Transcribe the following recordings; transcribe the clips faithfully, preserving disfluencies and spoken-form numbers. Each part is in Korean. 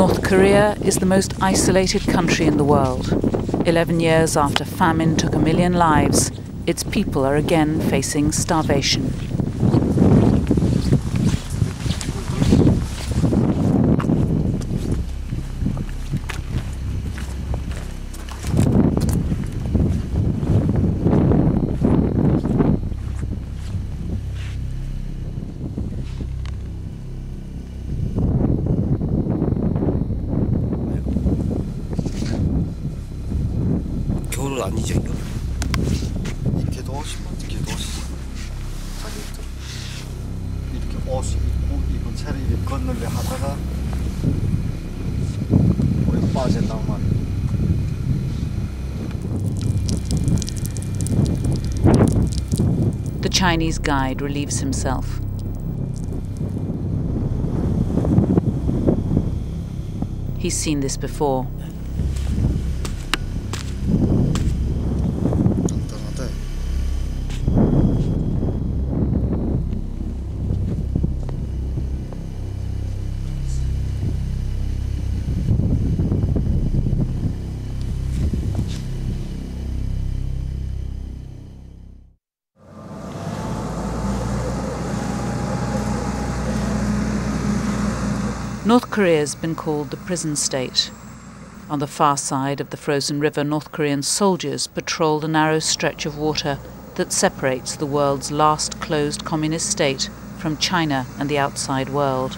North Korea is the most isolated country in the world. Eleven years after famine took a million lives, its people are again facing starvation. 겨울은 아니죠, 이거. 이렇게 더우시면 이렇게 더우시죠. 자기들 이렇게 옷 입고 입은 차를 이렇게 건널래 하다가 물에 빠진단 말이에요. The Chinese guide relieves himself. He's seen this before. North Korea has been called the prison state. On the far side of the frozen river, North Korean soldiers patrol the narrow stretch of water that separates the world's last closed communist state from China and the outside world.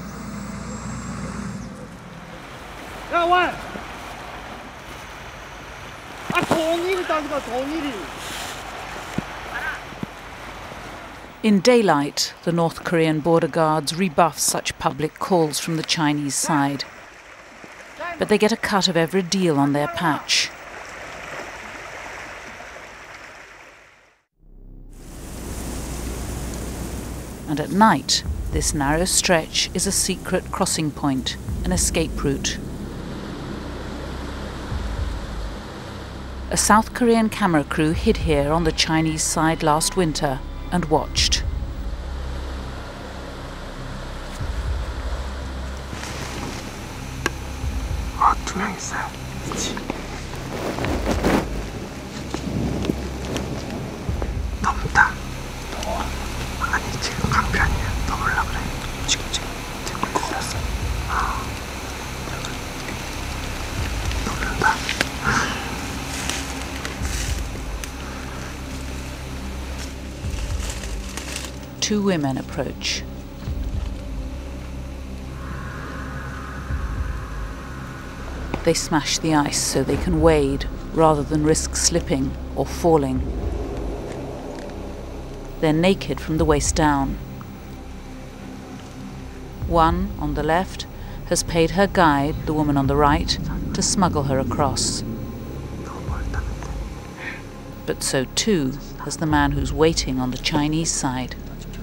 In daylight, the North Korean border guards rebuff such public calls from the Chinese side. But they get a cut of every deal on their patch. And at night, this narrow stretch is a secret crossing point, an escape route. A South Korean camera crew hid here on the Chinese side last winter and watched. 아, 두 명 있어요. 그치. 넘다. 더워. 아니, 지금 강변이야. 넘으려 그래. 지금 지금 지금 걸었어. 아. 넘는다. Two women approach. They smash the ice so they can wade rather than risk slipping or falling. They're naked from the waist down. One, on the left, has paid her guide, the woman on the right, to smuggle her across. But so too has the man who's waiting on the Chinese side.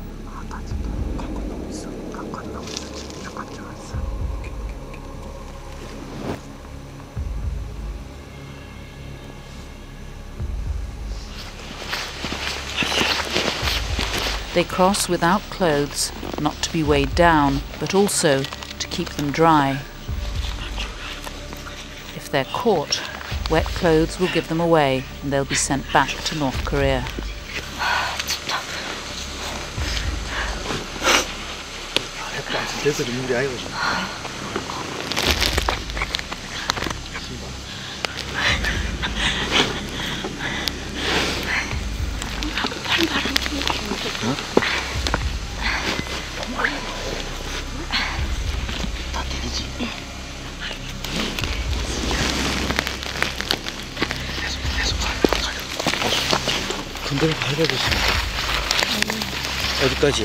They cross without clothes, not to be weighed down, but also to keep them dry. If they're caught, wet clothes will give them away and they'll be sent back to North Korea. 군대를 밟아보십니다. 어디까지?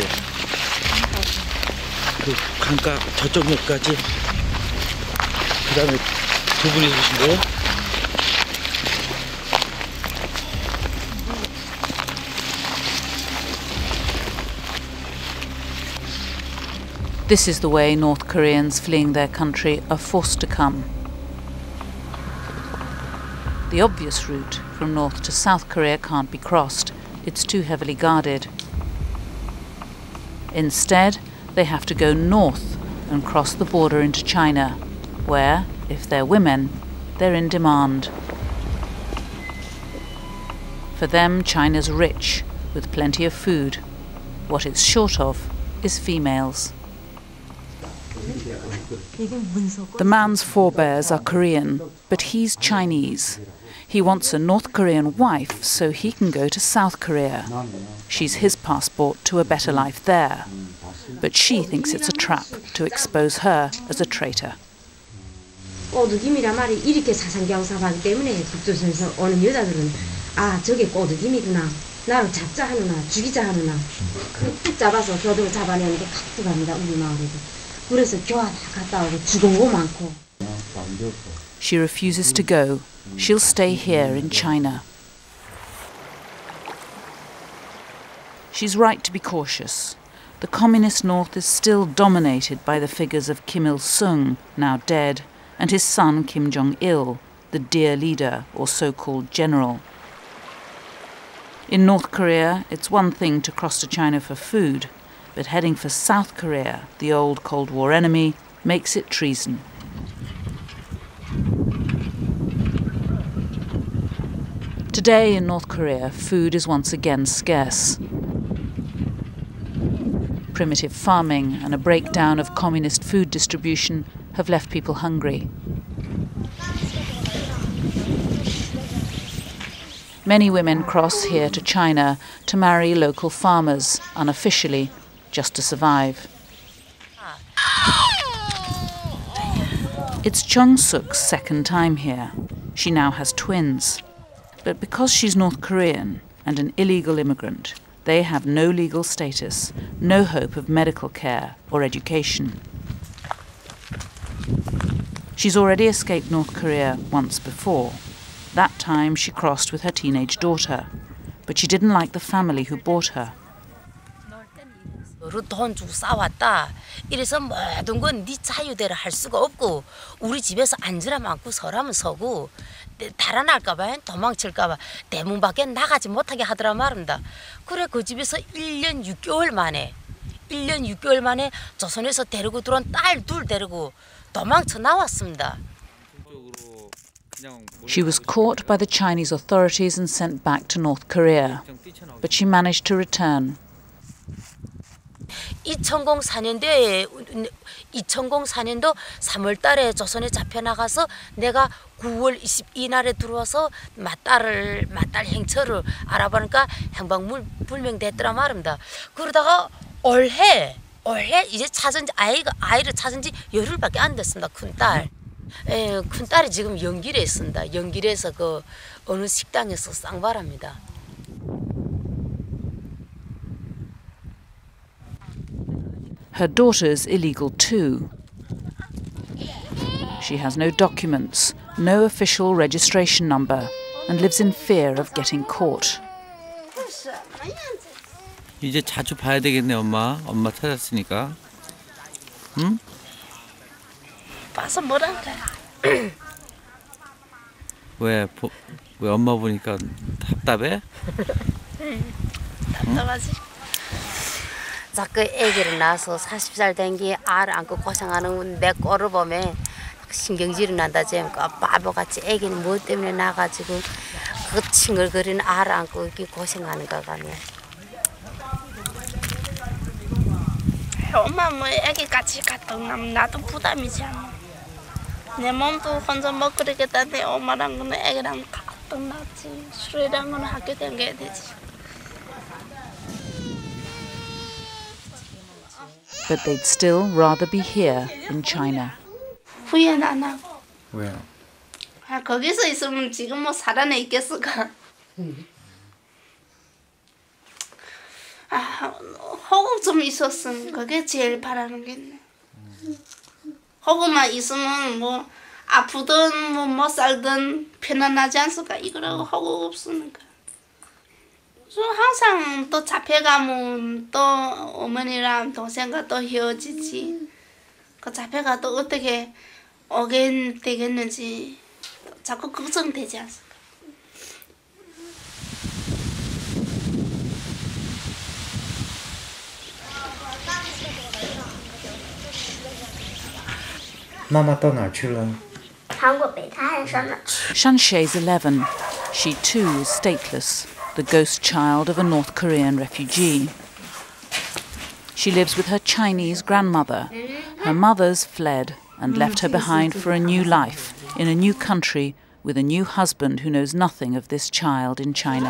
그 강가 저쪽 역까지. 그 다음에 두 분이 오신 거예요? This is the way North Koreans fleeing their country are forced to come. The obvious route from North to South Korea can't be crossed. It's too heavily guarded. Instead, they have to go north and cross the border into China. where, if they're women, they're in demand. For them, China's rich, with plenty of food. What it's short of is females. The man's forebears are Korean, but he's Chinese. He wants a North Korean wife so he can go to South Korea. She's his passport to a better life there. But she thinks it's a trap to expose her as a traitor. 꼬드김이란 말이 이렇게 사상경사하기 때문에 북조선에서 오는 여자들은 아 저게 꼬드김이구나. 나를 잡자 하느나 죽이자 하느나 그 잡아서 교도로 잡아내는 게 가득합니다 우리 마을에도. 그래서 교화 다 갔다 오고 죽은 거 많고. She refuses to go. She'll stay here in China. She's right to be cautious. The communist North is still dominated by the figures of Kim Il-sung, now dead, and his son Kim Jong-il, the dear leader or so-called general. In North Korea, it's one thing to cross to China for food, but heading for South Korea, the old Cold War enemy, makes it treason. Today in North Korea, food is once again scarce. Primitive farming and a breakdown of communist food distribution have left people hungry. Many women cross here to China to marry local farmers, unofficially, just to survive. It's Chung Suk's second time here. She now has twins. But because she's North Korean and an illegal immigrant, they have no legal status, no hope of medical care or education. She's already escaped North Korea once before. That time she crossed with her teenage daughter, but she didn't like the family who bought her. 돈 주고 싸왔다. 이래서 모든 건 네 자유대로 할 수가 없고 우리 집에서 앉으라면 앉고 서라면 서고 달아날까봐 도망칠까봐 대문 밖에 나가지 못하게 하더라 말입니다. 그래 그 집에서 일 년 육 개월 만에 일 년 육 개월 만에 조선에서 데리고 들어온 딸 둘 데리고 도망쳐 나왔습니다. She was caught by the Chinese authorities and sent back to North Korea, but she managed to return. 이천사 년도에 이천사 년도 삼월 달에 조선에 잡혀 나가서 내가 구월 이십이 날에 들어와서 맞딸을 맞딸 행처를 알아보니까 행방불명됐더라 말입니다. 그러다가 올해 올해 이제 찾은 지 아이가 아이를 찾은 지 열흘밖에 안 됐습니다. 큰 딸. 예, 큰 딸이 지금 연길에 있습니다. 연길에서 그 어느 식당에서 쌍발합니다. Her daughter's illegal too. She has no documents, no official registration number, and lives in fear of getting caught. 이제 자주 봐야 되겠네, 엄마. 엄마 찾았으니까. 응? 봐서 뭐란가. 왜, 보, 왜 엄마 보니까 답답해? 답답하지. 자꾸 애기를 낳아서 사십 살 된 게 알 안고 고생하는 내 꼴을 보면 신경질이 난다. 지금 바보같이 애기는 뭐 때문에 나가지고 그 칭얼거리는 알 안고 이렇게 고생하는가 가면. 엄마 뭐 애기 같이 갔다 오면 나도 부담이지 않아. 내 몸도 혼자 못 그러겠다는데 엄마랑 거는 애기랑 갔다 놨지. 술이랑 거는 학교 다녀야 되지. But they'd still rather be here in China. 후회는 안 하고. 왜요? 아, 거기서 있으면 지금 뭐 살아내 있겠을까? 아, 호국 좀 있었으면 그게 제일 바라는 게 있네. 호국만 있으면 뭐 아프든 뭐 못 살든 편안하지 않을까? 이거라고 호국 없으니까. 항상 또 잡혀가면 또 어머니랑 동생과 또 헤어지지. 그 잡혀가 또 어떻게 오게 되겠는지 자꾸 걱정되지 않습니까? 妈妈到哪去了？ Shanshe is eleven. She too is stateless, the ghost child of a North Korean refugee. She lives with her Chinese grandmother. Her mother's fled and left her behind for a new life in a new country with a new husband who knows nothing of this child in China.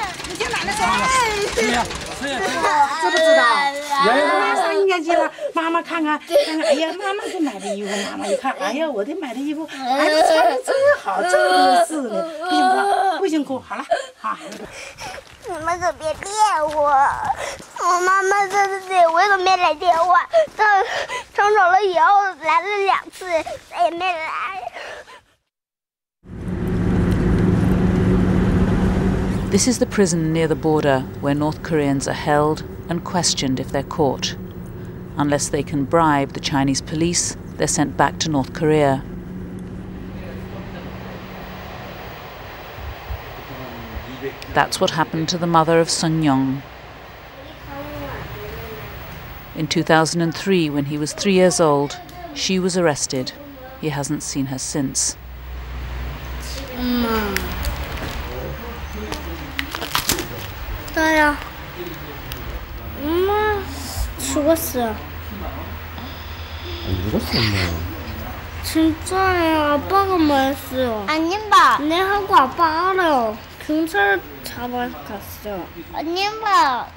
应该去了，妈妈看看，看看，哎呀，妈妈给买的衣服，妈妈一看，哎呀，我的买的衣服，哎，穿的真好，这么多事呢，不行哭，不行哭，好了，好。 你们可别电我，我妈妈在这里，我都没来电话，这冲走了以后来了两次，再也没来。 This is the prison near the border where North Koreans are held and questioned if they're caught. Unless they can bribe the Chinese police, they're sent back to North Korea. That's what happened to the mother of Sun Young. In two thousand three, when he was three years old, she was arrested. He hasn't seen her since. 엄마. 나야. 엄마 죽었어. 안 죽었어, 엄마. 진짜예요. 아빠가 말했어요. 아님 봐. 내하고 아빠 알아요. 경찰 잡아갔어. 아님 봐.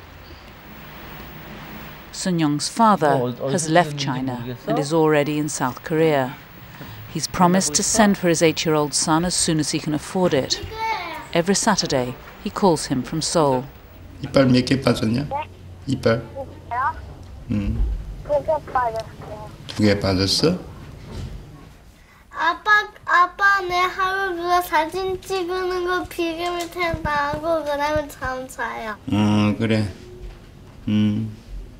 Sun Young's father has left China and is already in South Korea. He's promised to send for his eight-year-old son as soon as he can afford it. Every Saturday, he calls him from Seoul. 이빨 몇 개 빠졌냐? 이빨? 응. 두 개 빠졌어요. 두 개 빠졌어? 아빠, 아빠 내 하루 그거 사진 찍는 거 비교 밑에 나고 그 다음에 잠 자요. 어, 그래. 음.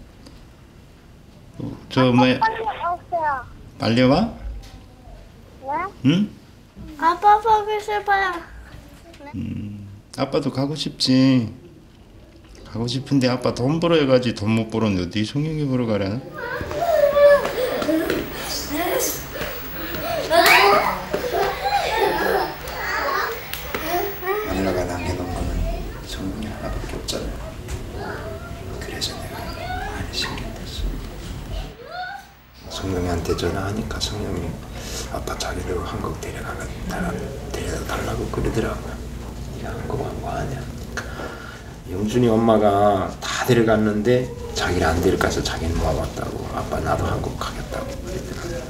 저 뭐야? 빨리 오세요. 빨리 와? 네? 응? 아빠 보고 싶어요. 음. 아빠도 가고 싶지. 가고 싶은데 아빠 돈 벌어야 가지. 돈 못 벌었는데 어디 송영이 보러 가려나? 마누라가 남겨놓은 거는 성명이 하나밖에 없잖아요. 그래서 내가 많이 신경 썼어. 성명이한테 전화하니까 성명이 아빠 자기를 한국 데려가가 데려다 달라고 그러더라고요. 네가 한국 왕고 아니야. 영준이 엄마가 다 데려갔는데 자기를 안 데려가서 자기는 와봤다고. 아빠 나도 한국 가겠다고 그러더라고요.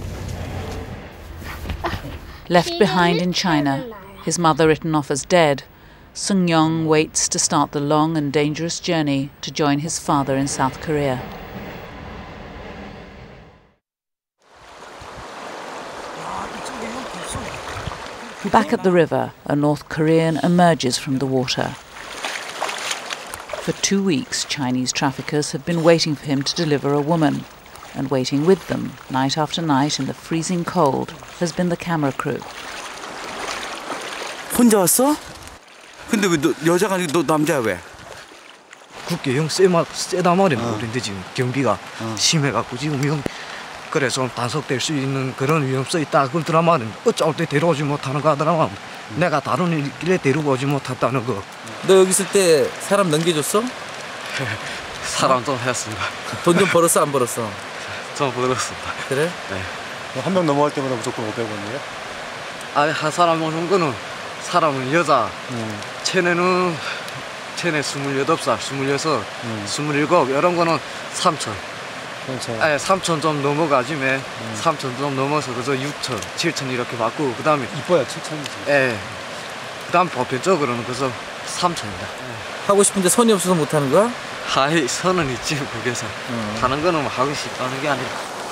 Left behind in China, his mother written off as dead, Sun Young waits to start the long and dangerous journey to join his father in South Korea. Back at the river, a North Korean emerges from the water. For two weeks, Chinese traffickers have been waiting for him to deliver a woman, and waiting with them, night after night in the freezing cold, has been the camera crew. 혼자 왔어? 근데 왜 너 여자가 아니고 너 남자야 왜? 국게 영 세마 세다 말이야. 그런데 지금 경비가 심해갖고 지금 영 그래서 단속될 수 있는 그런 위험성이 있다 그러더라 말은 어쩔 때 데려오지 못하는 거 하더라. 내가 다른 길에 데리고 오지 못했다는 거. 너 여기 있을 때 사람 넘겨줬어? 사람 좀 했습니다. 돈 좀 벌었어 안 벌었어? 좀 벌었습니다. 그래? 네. 한 명 넘어갈 때마다 무조건 오백 원이에요? 아니 한 사람 오는 거는 사람은 여자. 음. 쟤네는 쟤네 스물여덟 살, 스물여섯, 음. 스물일곱 이런 거는 삼천. 그렇죠. 예, 삼천 좀 넘어가지매 음. 삼천 좀 넘어서 그래서 육천, 칠천 이렇게 받고 그 다음에 이뻐야 칠천이지. 예. 그 다음 보편적으로는 그래서 삼천이다. 예. 하고 싶은데 손이 없어서 못 하는 거야? 아이 선은 있지 거기서. 음. 하는 거는 하고 싶다는 게 아니라.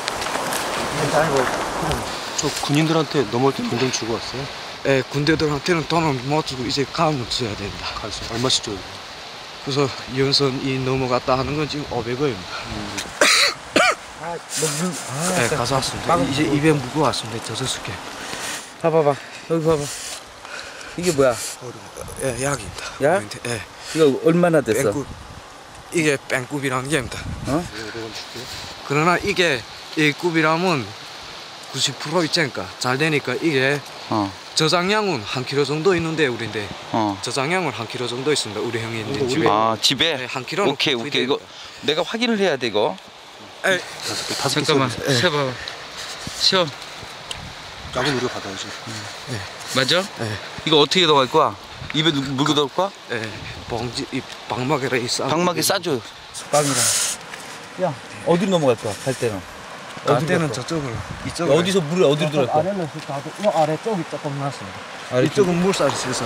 저 군인들한테 넘어올 때 돈 좀 주고 왔어요? 예, 군대들한테는 돈을 못 주고 이제 가면 줘야 된다. 가서 얼마씩 줘요? 그래서 연선이 넘어갔다 하는 건 지금 오백 원입니다. 음. 아, 너무 아, 네, 가서 왔습니다. 이제 입에 묵고 왔습니다. 저저섯 개. 봐봐봐. 여기 봐봐. 이게 뭐야? 예, 약입니다. 약? 예. 이거 얼마나 됐어? 뺑꾸, 이게 뺑굽이라는 게입니다. 어? 그러나 이게 이 굽이라면 구십 퍼센트 있자니까 잘 되니까 이게 어. 저장량은 한 킬로 정도 있는데 우리인데 어. 저장량은 한 킬로 정도 있습니다. 우리 형이 이제 집에. 아 집에? 네, 한 킬로는 오케이 오케이 이거 내가 확인을 해야 돼 이거. 에이, 잠깐만 세봐. 세워. 작은 우리가 받아야지. 네. 맞아? 네. 이거 어떻게 넣어갈 거야? 입에 물고 넣을 거야? 네. 봉지 이 방막에다 싸. 방막에 싸줘. 빵이랑. 야 어디로 넘어갈 거야? 갈 때는. 갈 때는 저쪽으로. 이쪽. 어디서 물이 어디로 들어갈 거야? 아래로 가도 이 아래 쪽이 조금 났습니다. 아래 이쪽은 물살이 세서.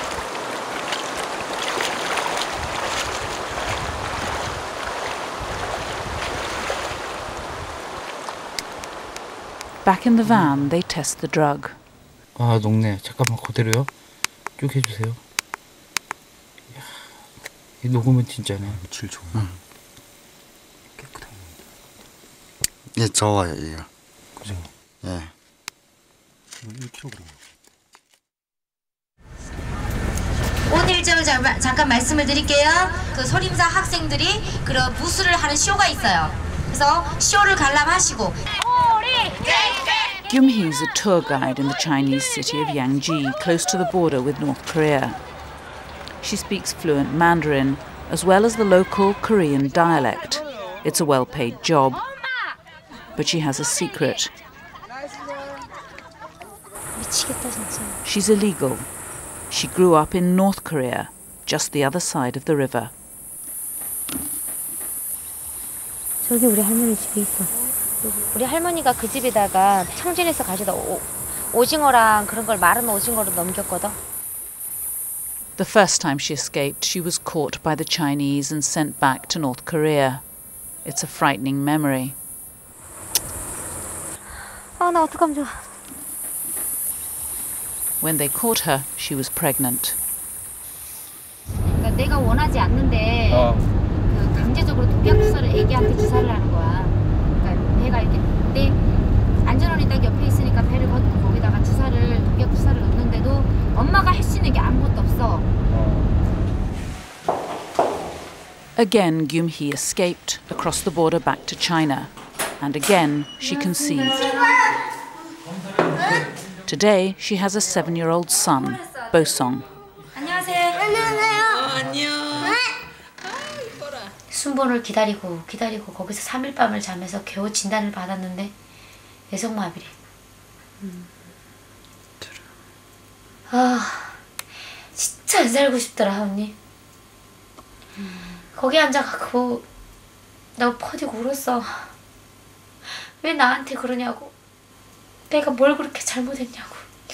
Back in the van, they test the drug. 아 녹네. 잠깐만 그대로요. 쭉 해주세요. 이야, 이 녹으면 진짜네. 질 좋아. 응. 깨끗해. 예, 좋아요, 이거. 그죠? 예. 일 킬로그램. 오늘 일정을 잠깐 말씀을 드릴게요. 그 소림사 학생들이 그런 무술을 하는 쇼가 있어요. 그래서 쇼를 관람하시고. Gyum Hee is a tour guide in the Chinese city of Yangji, close to the border with North Korea. She speaks fluent Mandarin, as well as the local Korean dialect. It's a well-paid job. But she has a secret. She's illegal. She grew up in North Korea, just the other side of the river. 저기 우리 할머니 집이 있어. 우리 할머니가 그 집에다가 청진에서 가져다 오, 오징어랑 그런 걸 마른 오징어로 넘겼거든. The first time she escaped, she was caught by the Chinese and sent back to North Korea. It's a frightening memory. 아, 나 어떡하면 좋아. When they caught her, she was pregnant. 그러니까 내가 원하지 않는데 어. 그 강제적으로 독약 주사를 애기한테 주사를 하는 거야. 그러니까 배가 이렇게 내 안전원이 딱 옆에 있으니까 배를 걷고 거기다가 주사를 독약 주사를 넣는데도 엄마가 할 수 있는 게 아무것도 없어. Again, Gyum Hee escaped across the border back to China, and again she conceived. Today, she has a seven-year-old son, Bosong. 안녕하세요. 안녕하세요. 안녕. 순번을 기다리고 기다리고 거기서 삼 일 밤을 자면서 겨우 진단을 받았는데 뇌성마비래. 음. 아, 진짜 안 살고 싶더라 언니. 음. 거기 앉아갖고 나 퍼지고 울었어. 왜 나한테 그러냐고. 내가 뭘 그렇게 잘못했냐고.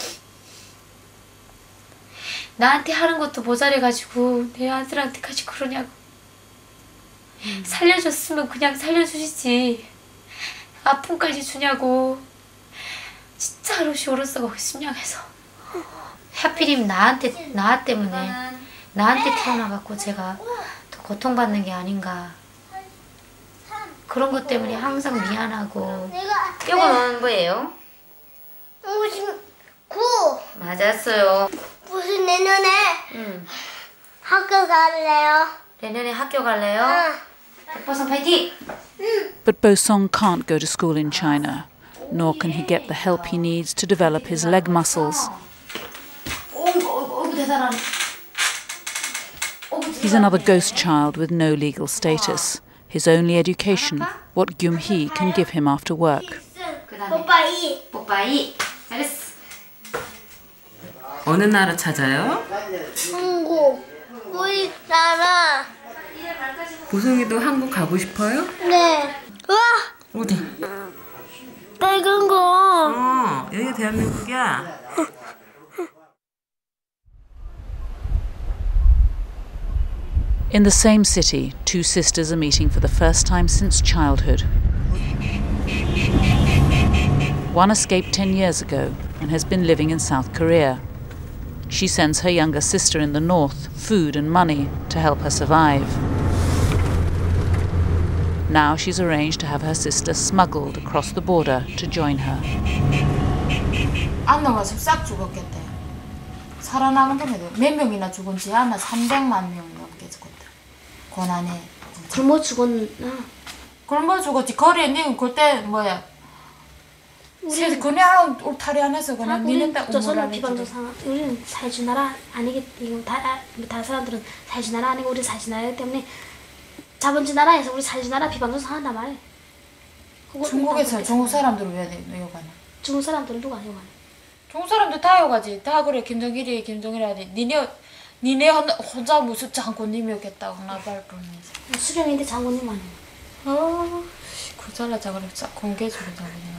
나한테 하는 것도 모자래가지고 내 아들한테까지 그러냐고. 음. 살려줬으면 그냥 살려주시지. 아픔까지 주냐고. 진짜 한없이 울었어 거기 심령에서. 하필이면 나한테 나 때문에 나한테 태어나갖고 제가 더 고통받는 게 아닌가. 그런 것 때문에 항상 미안하고. 이거는 뭐예요? 오십구. 맞았어요. 무슨 내년에 응. 학교 갈래요? 내년에 학교 갈래요? 응. 보성 파이팅! But Bosong can't go to school in China, nor can he get the help he needs to develop his leg muscles. He's another ghost child with no legal status. His only education, what Gyum Hee can give him after work. 뽀빠이. 뽀빠이. 잘했어. 어느 나라 찾아요? 한국. 우리나라. 보성이도 한국 가고 싶어요? 네. 우와. 어디? 빨간 거. 어, 여기가 대한민국이야. In the same city, two sisters are meeting for the first time since childhood. One escaped ten years ago and has been living in South Korea. She sends her younger sister in the north food and money to help her survive. Now she's arranged to have her sister smuggled across the border to join her. 안나가 지금 싹 죽었겠대. 살아남은 데는 몇 명이나 죽은지 아나 삼백만 명 넘게 죽었대. 고난에. 굶어 죽었나? 굶어 죽었지. 거리에 니 그때 뭐야? 우리 그냥 울타리 안에서 그냥 니네 조선은 비방조상 우리는 살주 나라 아니기 이거 다 다른 사람들은 살주 나라 아니고 우리 살주 나라이기 때문에 자본주의 나라에서 우리 살주 나라 비방조상 한단 말이야. 중국에서 중국 사람들은 왜 욕하냐? 중국 사람들은 누가 욕하냐? 중국 사람들 다 욕하지. 다 그래 김정일이 김정일이 니네 니네 혼자 무슨 장군님이 욕했다고 나발 부르면서. 수령인데 장군님 아니야. 어, 그 잘라자 그래 공개주로 장군님.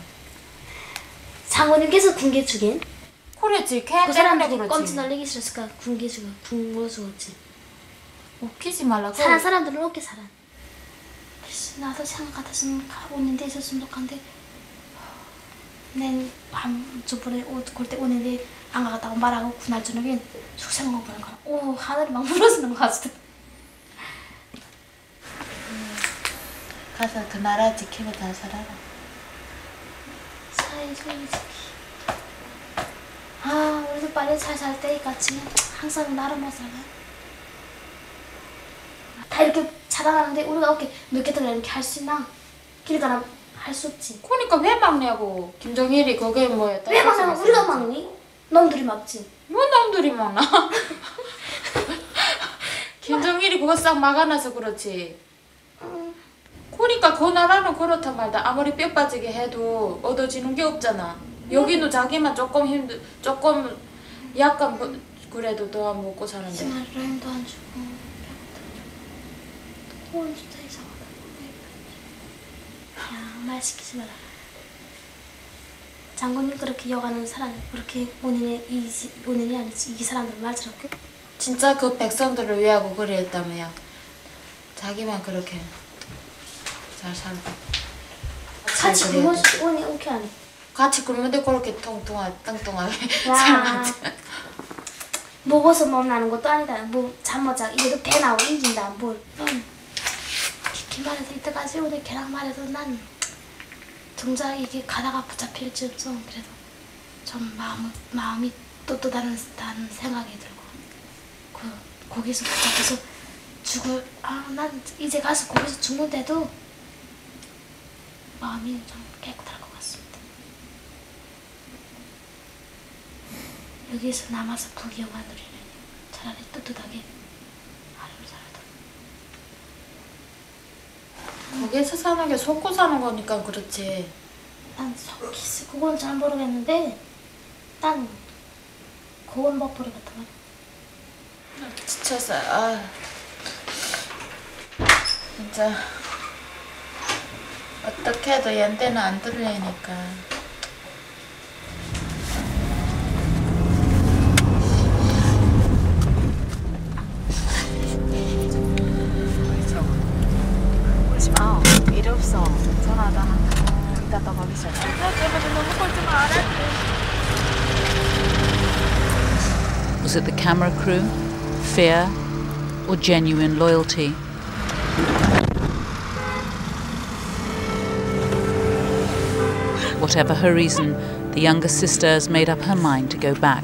장군님께서 군계 주긴? 그랬지. 그 사람들이 껌치 날리기 싫었을까? 군계 주고 군으로 죽었지. 웃기지 말라고. 사는 사람들은 웃게 살아. 나도 생각 같았으면 가고 있는 데 있었으면 좋겠는데 난밤 저번에 올 때 오는데 안 가겠다고 말하고 그날 저녁에 죽 생각 보는 거야. 오 하늘이 막 무너지는 거 같아. 음, 가서 그 나라 지키고 잘 살아라. 사회주의 지키. 아 우리도 빨리 잘 살 때니까 지금 항상 나를 못 살아. 다 이렇게 자라나는데 우리가 이렇게 늦게 들어 이렇게 할 수 있나? 길 가나 할 수 없지. 그러니까 왜 막냐고. 김정일이 그게 뭐야? 왜 막냐고? 우리가 막니? 놈들이 막지. 뭐 놈들이 막나? 김정일이 그거 싹 막아놔서 그렇지. 응. 그러니까 그 나라는 그렇단 말다. 아무리 뼈 빠지게 해도 얻어지는 게 없잖아. 여기는 자기만 조금 힘들, 조금 약간 뭐, 그래도 더 먹고 사는데. 정말 라임도 안 주고. 오 진짜 이상하다. 야, 말 시키지 마라. 장군님 그렇게 여가는 사람 그렇게 본인의 이 본인이 아니지 이 사람들 말 저렇게? 진짜 그 백성들을 위하고 그랬다며요. 자기만 그렇게 잘 살고. 같이 굶어주지 오니 오케이 아니? 같이 굶는데 그렇게 통통하 뚱뚱하게 살았지. 먹어서 몸나는 것도 아니다. 뭐 잠못자 이래도 배 나오고 이긴다 뭘. 응. 깊이 말해서 이때까지 오늘 걔랑 말해서 난 정작 이게 가다가 붙잡힐지 없어. 그래도 좀 마음, 마음이 또 또 다른, 다른 생각이 들고 그 거기서 붙잡혀서 죽을 아 난 이제 가서 거기서 죽는데도 마음이 좀 깨끗할 것 같습니다. 여기서 남아서 부귀영화 누리는 차라리 떳떳하게 거기서 사는 게 속고 사는 거니까 그렇지. 난 속기스 그건 잘 모르겠는데 난 고원 먹보리 같은 거. 지쳤어. 아 진짜 어떻게 해도 연대는 안 들리니까. 아, 일 없어. 전화도 안 하고 이따 또 가기 싫어. 제발 너무 꼴지 말아야지. Was it the camera crew, fear, or genuine loyalty? Whatever her reason, the younger sister has made up her mind to go back.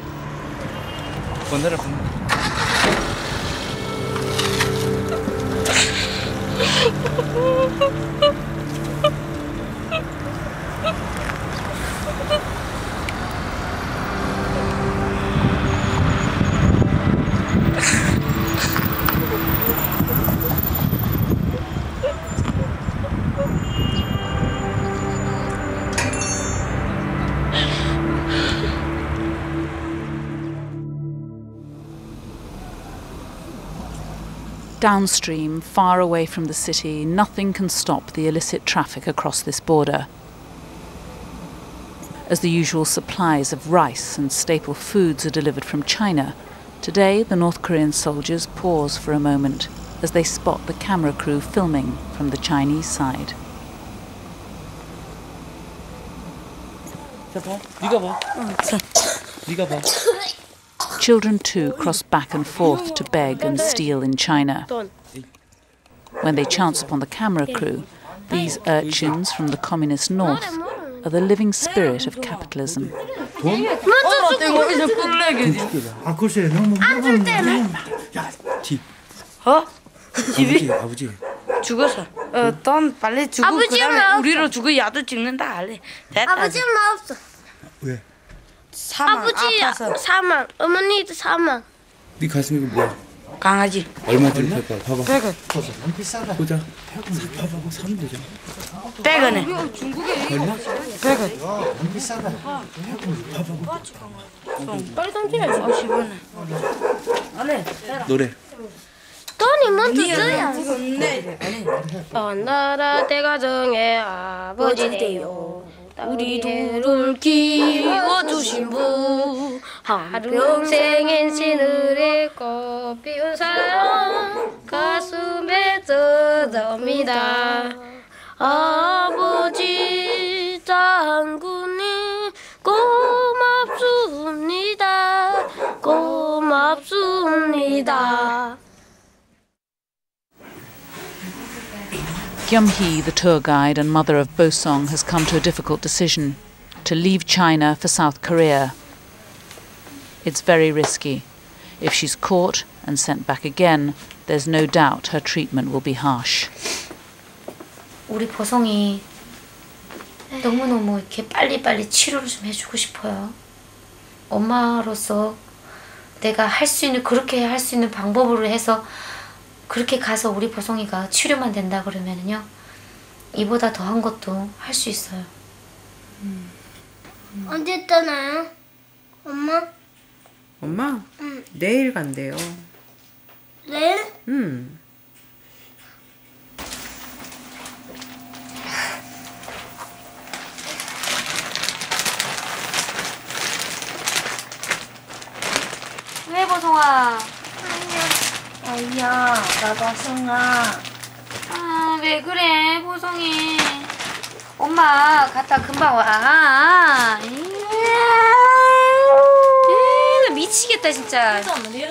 Downstream, far away from the city, nothing can stop the illicit traffic across this border. As the usual supplies of rice and staple foods are delivered from China, today the North Korean soldiers pause for a moment as they spot the camera crew filming from the Chinese side. Children too cross back and forth to beg and steal in China. When they chance upon the camera crew, these urchins from the communist north are the living spirit of capitalism. 아 글쎄 너무 안 줄 때는 야 집. 어? 집이? 아버지. 죽었어. 어, 돈 빨리 주고 아버지 그다음에 엄마 우리로 주고 야도 찍는다 할래. 됐다. 아버지 엄마 없어. 왜? 사망, 아버지 아파서. 사망, 어머니도 사망. 네 가슴에 이거 뭐야? 강아지. 얼마 들이 팔 거야? 봐봐. 백 원. 비싸다. 보자. 봐봐, 사면 되죠. 백 원에. 얼마? 백 원. 비싸다. 빨리 던져야지. 오십 원에. 안해. 노래. 돈이 먼저 줘야. 먼 나라 대가정의 아버지 되요. 우리 둘을 키워주신 분 한평생 행신을 꽃 피운 사랑 가슴에 젖어옵니다. 아버지 장군님 고맙습니다. 고맙습니다. Gyum-hee, the tour guide and mother of Bosong, has come to a difficult decision: to leave China for South Korea. It's very risky. If she's caught and sent back again, there's no doubt her treatment will be harsh. 우리 보성이 너무너무 이렇게 빨리빨리 치료를 좀 해주고 싶어요. 엄마로서 내가 할 수 있는, 그렇게 할 수 있는 방법으로 해서 그렇게 가서 우리 보성이가 치료만 된다 그러면은요, 이보다 더한 것도 할 수 있어요. 음. 언제 떠나요? 엄마? 엄마? 응. 내일 간대요. 내일? 응. 왜 보성아? 아이야, 나도 성아. 아, 왜 그래, 보성이. 엄마 갔다 금방 와. 에이, 나 미치겠다, 진짜.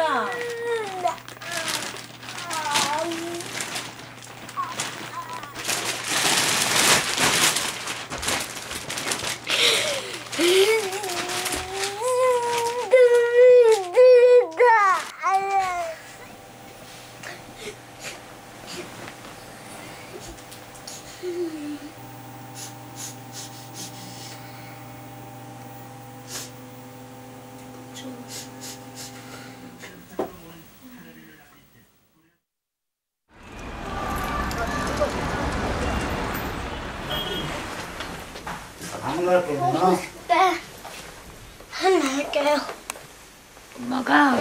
네. 하나 할게요. 엄마가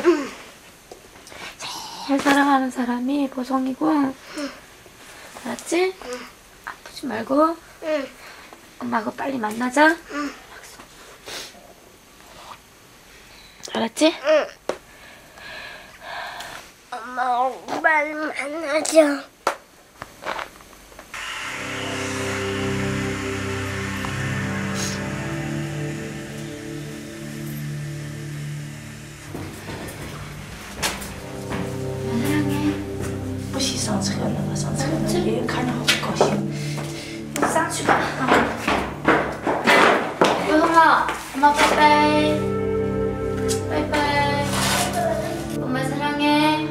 제일 사랑하는 사람이 보성이고, 알았지? 아프지 말고 엄마하고 빨리 만나자. 알았지? 엄마하고 빨리 만나자. 보성아, 엄마 빠이빠이. 빠이빠이. 엄마 사랑해.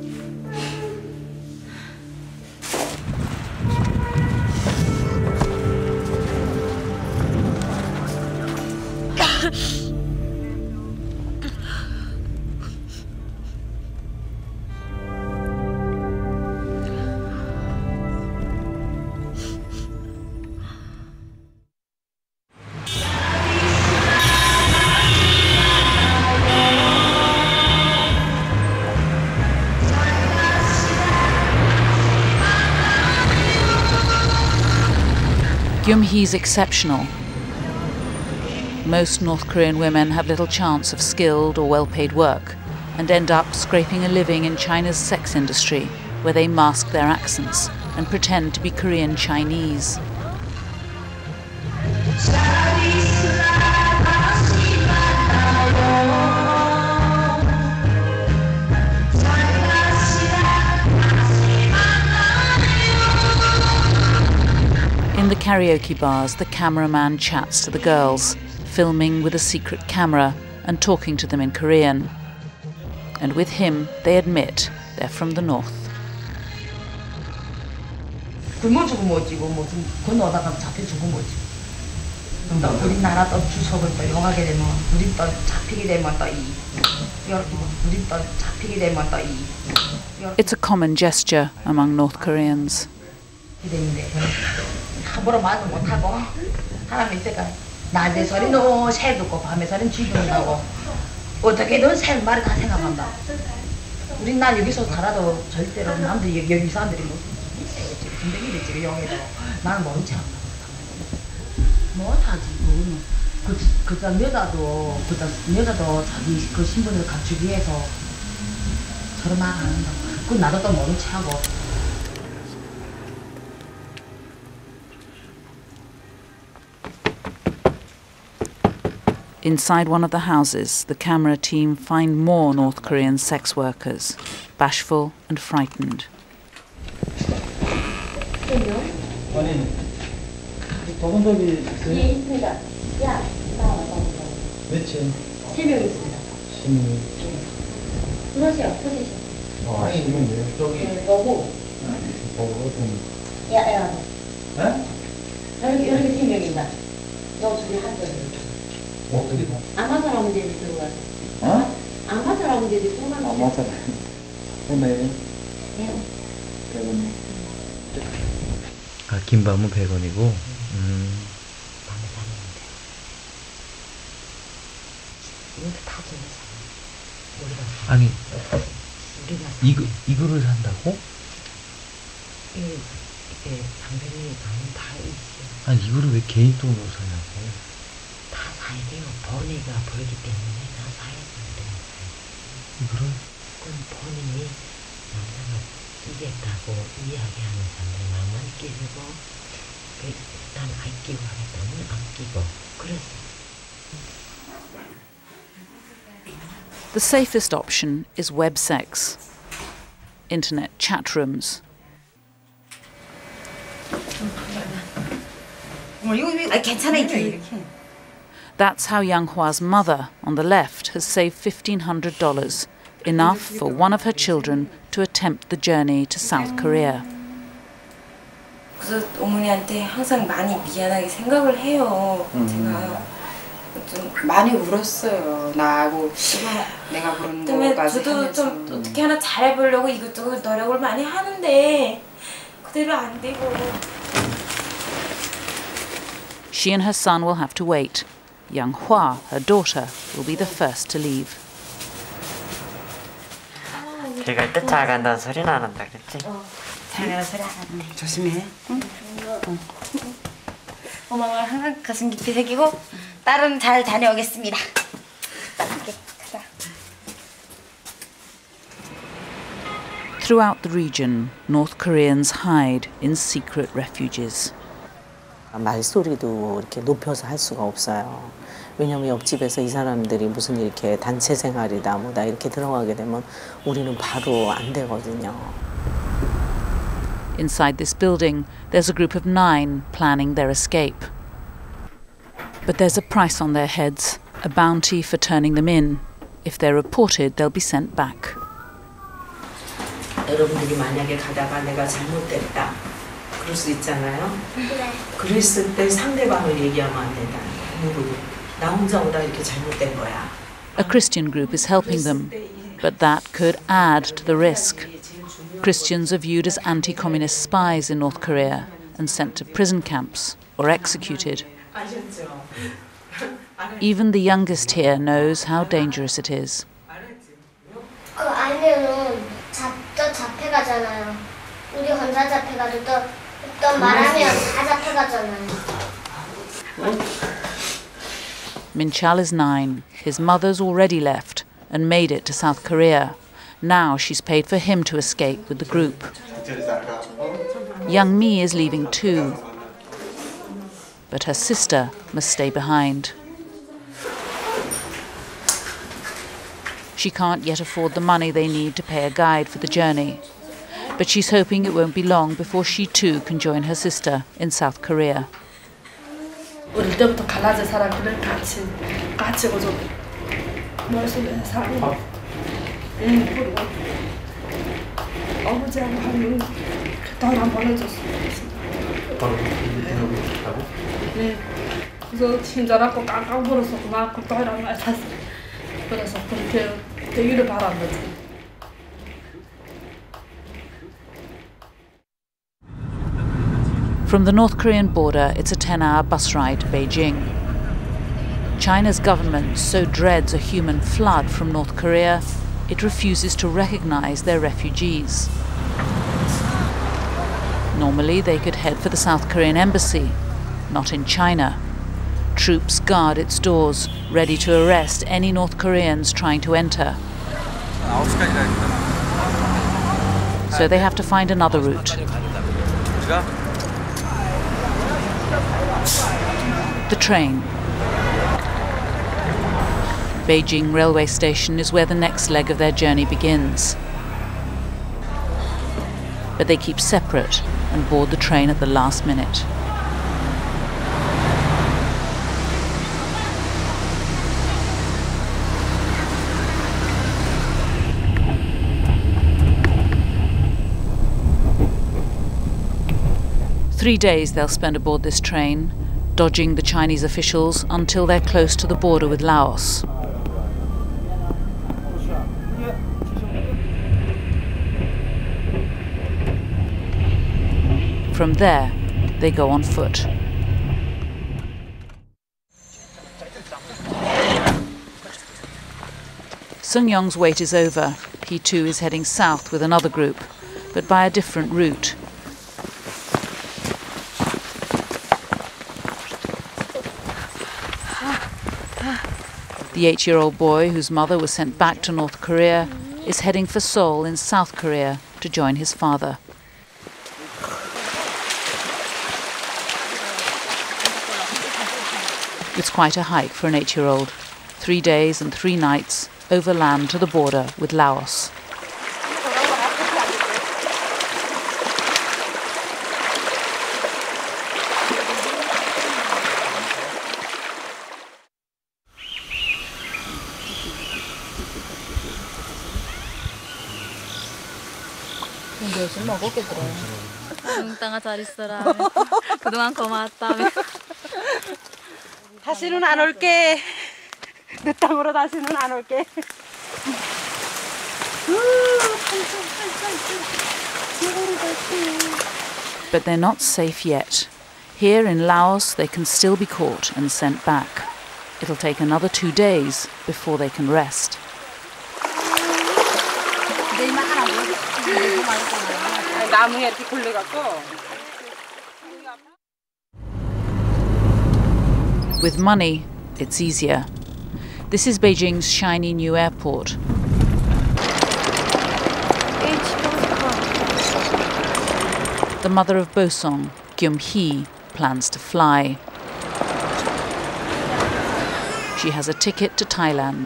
Gyum-hee's exceptional. Most North Korean women have little chance of skilled or well-paid work and end up scraping a living in China's sex industry, where they mask their accents and pretend to be Korean Chinese. In the karaoke bars, the cameraman chats to the girls, filming with a secret camera and talking to them in Korean. And with him, they admit they're from the north. 굶어 죽으면 어찌고 무슨 건너다가 잡혀 죽으면 어찌고. 또 우리나라 또 주석을 또 이용하게 되면 우리 또 잡히게 되면 또 이 우리 또 잡히게 되면 또 이. It's a common gesture among North Koreans. 함부로 말도 못하고 사람이 있으니까 낮에 소리는 새 듣고 밤에 소리는 죽인다고 어떻게든 새 말을 다 생각한다. 우린 난 여기서 살아도 절대로 남들이 여기, 여기 사람들이 뭐 군대기를 지금 영해도 나는 모른 척 못하지. 그, 그 사람 여자도 그 사람 여자도 자기 그 신분을 갖추기 위해서 저런 말 안 한다고. 그건 나도 또 모른 척하고. Inside one of the houses, the camera team find more North Korean sex workers, bashful and frightened. 아마사라는 데도 들어가. 어? 아마사라는 데도 들어가. 아마사. 오네. 백 원. 아, 김밥은 백 원이고. 음. 아니, 이거 이거를 산다고? 예, 예, 당연히 다 있어. 아니 이거를 왜 개인 돈으로 사냐고? 다 사야 돼요. 본이가 벌기 때문에 다 사야 돼요. 이거를? 그건 본인이 남자가 이겼다고 이야기하는 사람들 마음만 끼고 난 아끼고 하겠다면 아끼고 그랬어. The safest option is web sex, internet chat rooms. That's how Yang Hua's mother, on the left, has saved fifteen hundred dollars, enough for one of her children to attempt the journey to South Korea. 그래서 어머니한테 항상 많이 미안하게 생각을 해요. 제가 좀 많이 울었어요. 나하고 내가 그런 거까지 저도 하면서. 좀 어떻게 하나 잘해보려고 이것저것 노력을 많이 하는데 그대로 안 되고. She and her son will have to wait. Yang Hua, her daughter, will be the first to leave. 길 갈 때 잘 간다는 소리 나는다 그랬지? 잘 가는 소리 안 하는데 조심해. 응? 응. 엄마가 항상 가슴 깊이 새기고 딸은 잘 다녀오겠습니다. Throughout the region, North Koreans hide in secret refuges. 말소리도 이렇게 높여서 할 수가 없어요. 왜냐면 옆집에서 이 사람들이 무슨 이렇게 단체 생활이다 뭐다 이렇게 들어가게 되면 우리는 바로 안 되거든요. Inside this building, there's a group of nine planning their escape. But there's a price on their heads, a bounty for turning them in. If they're reported, they'll be sent back. 여러분들이 만약에 가다가 내가 잘못됐다. 그럴 수 있잖아요. 네. 그랬을 때 상대방을 얘기하면 안 된다는 거야. 누구도. 나 혼자 오다 이렇게 잘못된 거야. A Christian group is helping them, but that could add to the risk. Christians are viewed as anti-communist spies in North Korea and sent to prison camps or executed. Even the youngest here knows how dangerous it is. 그 아니면은 잡도 잡혀가잖아요. 우리 혼자 잡혀가도 또, 또 말하면 다 잡혀가잖아요. Minchal is nine. His mother's already left and made it to South Korea. Now she's paid for him to escape with the group. Young Mi is leaving too, but her sister must stay behind. She can't yet afford the money they need to pay a guide for the journey, but she's hoping it won't be long before she too can join her sister in South Korea. 어릴 때부터 갈라진 사람들을 같이 같이 오죠. 머릿속에 사람이 응 그리고 아버지하고 하면 돈 안 보내줬어요. 바로 대놓고 있다고? 네. 그래서 친절하고 깡깡 불어서 막 굴떡이란 말 샀어요. 그래서 그렇게 되기를 바란 거지. From the North Korean border, it's a ten-hour bus ride to Beijing. China's government so dreads a human flood from North Korea, it refuses to recognize their refugees. Normally, they could head for the South Korean embassy, not in China. Troops guard its doors, ready to arrest any North Koreans trying to enter. So they have to find another route. The train. Beijing railway station is where the next leg of their journey begins. But they keep separate and board the train at the last minute. Three days they'll spend aboard this train, dodging the Chinese officials until they're close to the border with Laos. From there, they go on foot. Sung Yong's wait is over. He too is heading south with another group, but by a different route. The eight-year-old boy, whose mother was sent back to North Korea, is heading for Seoul in South Korea to join his father. It's quite a hike for an eight-year-old. Three days and three nights over land to the border with Laos. 요즘 먹었겠더래. 응, 땅아 잘 있어라. 그동안 고마웠다. 다시는 안 올게. 내 땅으로 다시는 안 올게. But they're not safe yet. Here in Laos, they can still be caught and sent back. It'll take another two days before they can rest. With money, it's easier. This is Beijing's shiny new airport. The mother of Bosong, Gyum Hee, plans to fly. She has a ticket to Thailand.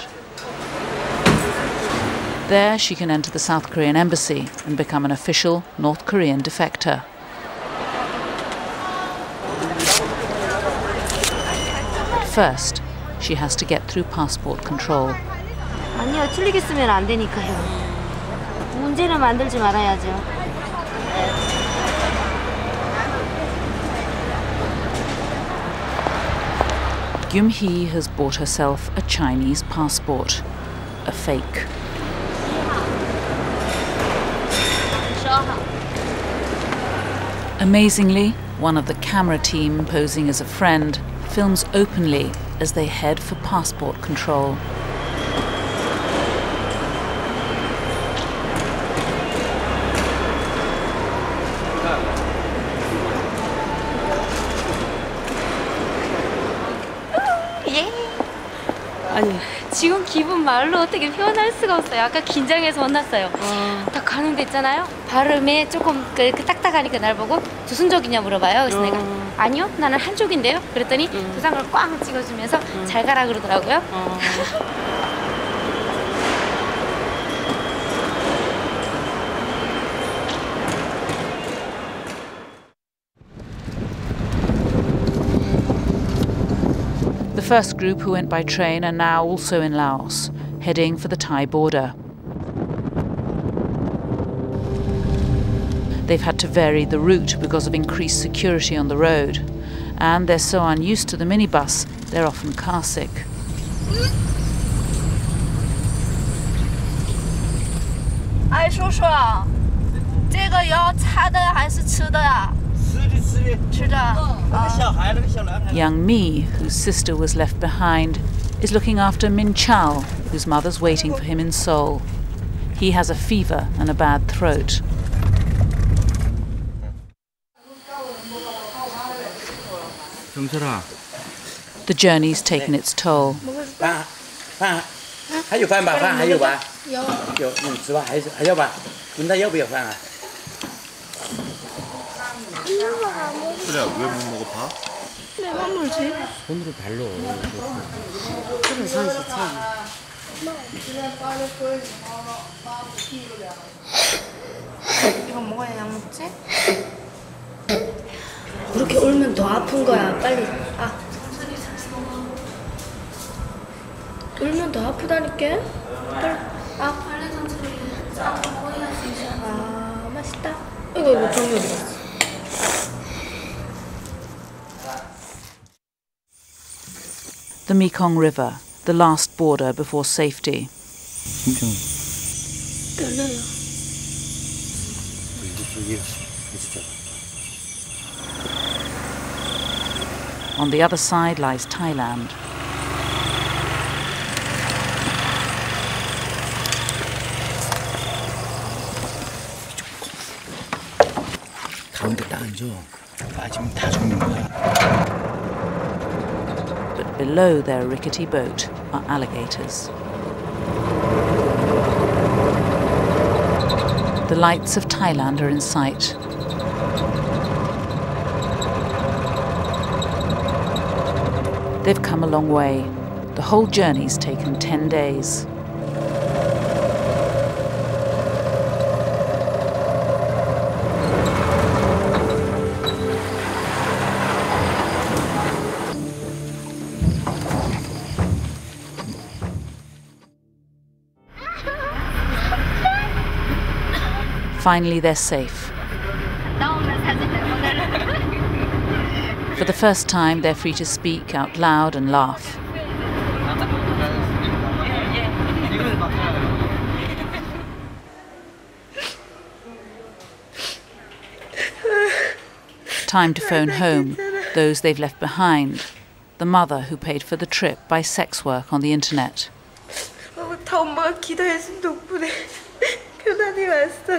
There she can enter the South Korean embassy and become an official North Korean defector. But first, she has to get through passport control. 아니요, 틀리게 쓰면 안 되니까요. 문제는 만들지 말아야죠. Gyum Hee has bought herself a Chinese passport, a fake. Amazingly, one of the camera team posing as a friend films openly as they head for passport control. 아니 지금 기분 말로 어떻게 표현할 수가 없어요. 아까 긴장해서 혼났어요. 어. 딱 가는 데 있잖아요. 발음에 조금 그, 그 딱딱하니까 날 보고 조선족이냐 물어봐요. 그래서 어. 내가 아니요 나는 한족인데요. 그랬더니 음. 도장을 꽝 찍어주면서 음. 잘 가라 그러더라고요. 어. The first group who went by train are now also in Laos, heading for the Thai border. They've had to vary the route because of increased security on the road. And they're so unused to the minibus, they're often car sick. 哎，叔叔，这个要擦的还是吃的呀？吃的，吃的，吃的。那个小孩，那个小男孩。 Young Mi, whose sister was left behind, is looking after Min Chal, whose mother's waiting for him in Seoul. He has a fever and a bad throat. The journey's taken its toll. 饭饭还有饭吧？饭还有吧？有有，你吃吧？还是还要吧？问他要不要饭啊？ 그래 왜 못 먹어 밥? 내가 물지. 손으로 발로. 그래 손이 참. 이거 먹어야 약 먹지? 그렇게 울면 더 아픈 거야. 빨리. 아. 울면 더 아프다니까. 빨리. 아. 빨리 천천히. 아 맛있다. 이거 이거 종이 어디 갔어? The Mekong River, the last border before safety. On the other side lies Thailand. But below their rickety boat are alligators. The lights of Thailand are in sight. They've come a long way. The whole journey's taken ten days. Finally, they're safe. For the first time, they're free to speak out loud and laugh. Time to phone home those they've left behind. The mother who paid for the trip by sex work on the internet. 다 엄마가 기도해준 덕분에 편안히 왔어.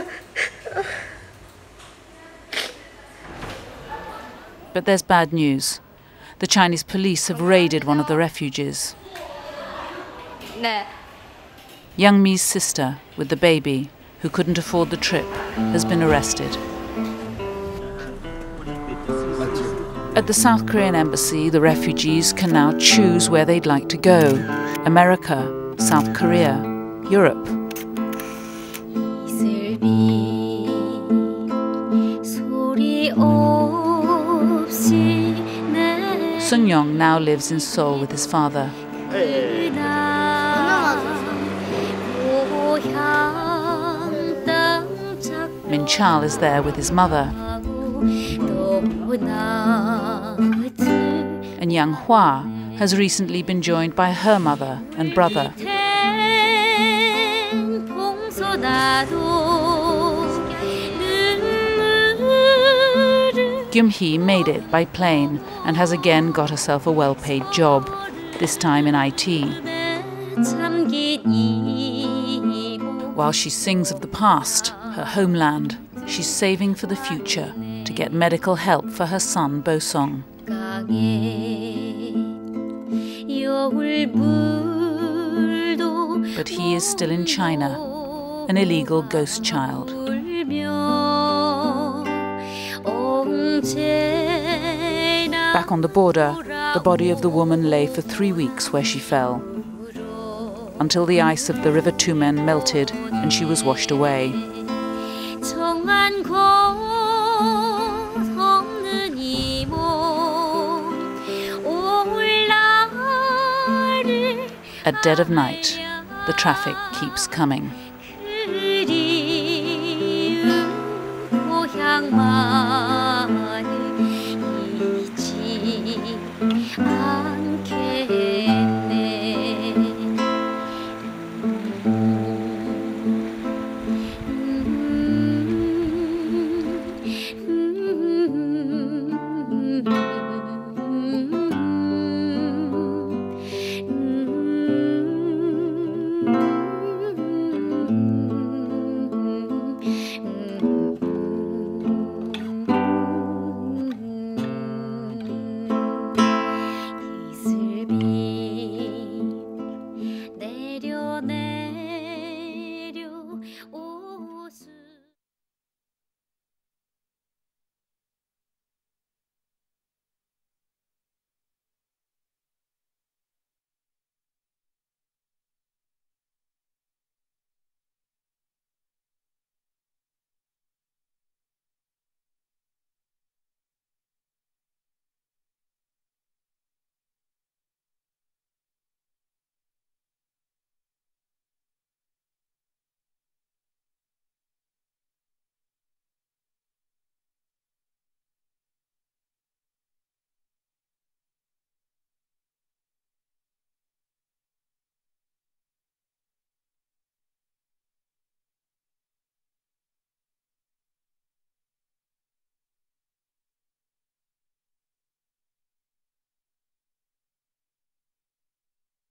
But there's bad news. The Chinese police have raided one of the refuges. 네. Young Mi's sister, with the baby, who couldn't afford the trip, has been arrested. At the South Korean embassy, the refugees can now choose where they'd like to go. America, South Korea, Europe. Sun Yong now lives in Seoul with his father. Min Chal is there with his mother. And Yang Hua has recently been joined by her mother and brother. Gyum Hee made it by plane and has again got herself a well-paid job, this time in I T. While she sings of the past, her homeland, she's saving for the future to get medical help for her son Bosong. But he is still in China, an illegal ghost child. Back on the border, the body of the woman lay for three weeks where she fell, until the ice of the River Tumen melted and she was washed away. At dead of night, the traffic keeps coming. 맘